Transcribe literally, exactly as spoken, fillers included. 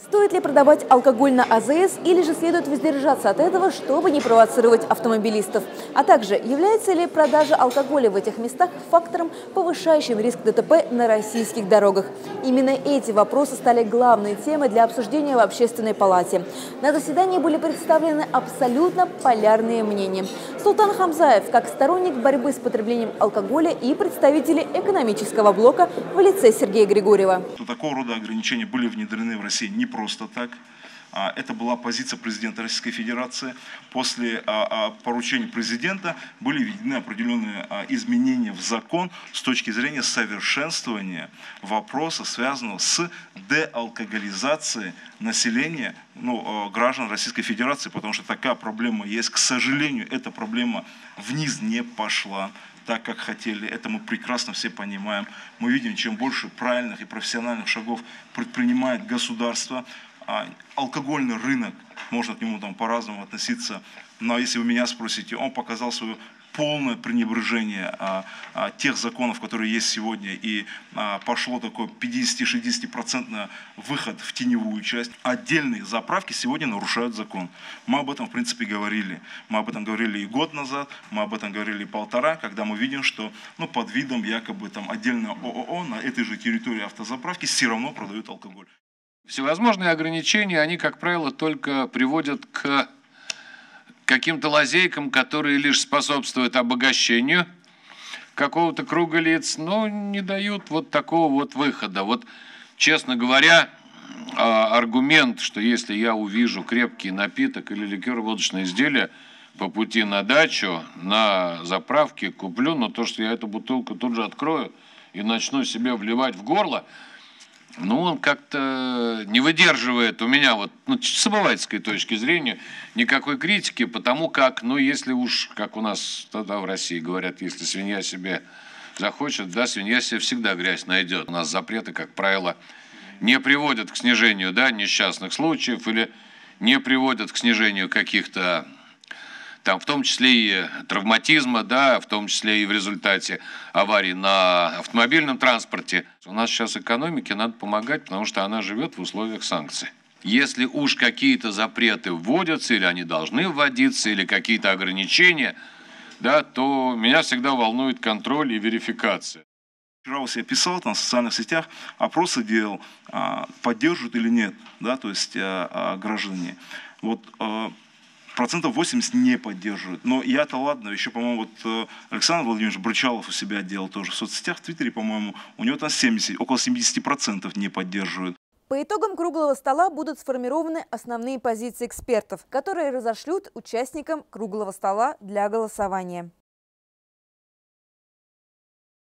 Стоит ли продавать алкоголь на А Зэ Эс или же следует воздержаться от этого, чтобы не провоцировать автомобилистов? А также, является ли продажа алкоголя в этих местах фактором, повышающим риск Дэ Тэ Пэ на российских дорогах? Именно эти вопросы стали главной темой для обсуждения в Общественной палате. На заседании были представлены абсолютно полярные мнения. Султан Хамзаев как сторонник борьбы с потреблением алкоголя и представители экономического блока в лице Сергея Григорьева. Такого рода ограничения были внедрены в России не просто так. Это была позиция президента Российской Федерации. После поручения президента были введены определенные изменения в закон с точки зрения совершенствования вопроса, связанного с деалкоголизацией населения, ну, граждан Российской Федерации, потому что такая проблема есть. К сожалению, эта проблема вниз не пошла так, как хотели. Это мы прекрасно все понимаем. Мы видим, чем больше правильных и профессиональных шагов предпринимает государство. Алкогольный рынок, можно к нему там по-разному относиться, но если вы меня спросите, он показал свое полное пренебрежение а, а, тех законов, которые есть сегодня, и а, пошло такой пятьдесят-шестьдесят процентный выход в теневую часть. Отдельные заправки сегодня нарушают закон. Мы об этом, в принципе, говорили. Мы об этом говорили и год назад, мы об этом говорили и полтора, когда мы видим, что ну, под видом якобы там отдельно О О О на этой же территории автозаправки все равно продают алкоголь. Всевозможные ограничения, они, как правило, только приводят к каким-то лазейкам, которые лишь способствуют обогащению какого-то круга лиц, но не дают вот такого вот выхода. Вот, честно говоря, аргумент, что если я увижу крепкий напиток или ликеро-водочное изделие по пути на дачу, на заправке куплю, но то, что я эту бутылку тут же открою и начну себе вливать в горло, ну, он как-то не выдерживает у меня, вот, ну, с обывательской точки зрения, никакой критики, потому как, ну, если уж, как у нас тогда в России говорят, если свинья себе захочет, да, свинья себе всегда грязь найдет. У нас запреты, как правило, не приводят к снижению, да, несчастных случаев или не приводят к снижению каких-то, там, в том числе и травматизма, да, в том числе и в результате аварий на автомобильном транспорте. У нас сейчас экономике надо помогать, потому что она живет в условиях санкций. Если уж какие-то запреты вводятся, или они должны вводиться, или какие-то ограничения, да, то меня всегда волнует контроль и верификация. Вчера вот я писал там в социальных сетях, опросы делал, поддерживают или нет, да, то есть граждане. Вот процентов восемьдесят не поддерживают. Но я-то ладно, еще, по-моему, вот Александр Владимирович Брычалов у себя делал тоже в соцсетях, в Твиттере, по-моему, у него там семьдесят, около семидесяти процентов не поддерживают. По итогам круглого стола будут сформированы основные позиции экспертов, которые разошлют участникам круглого стола для голосования.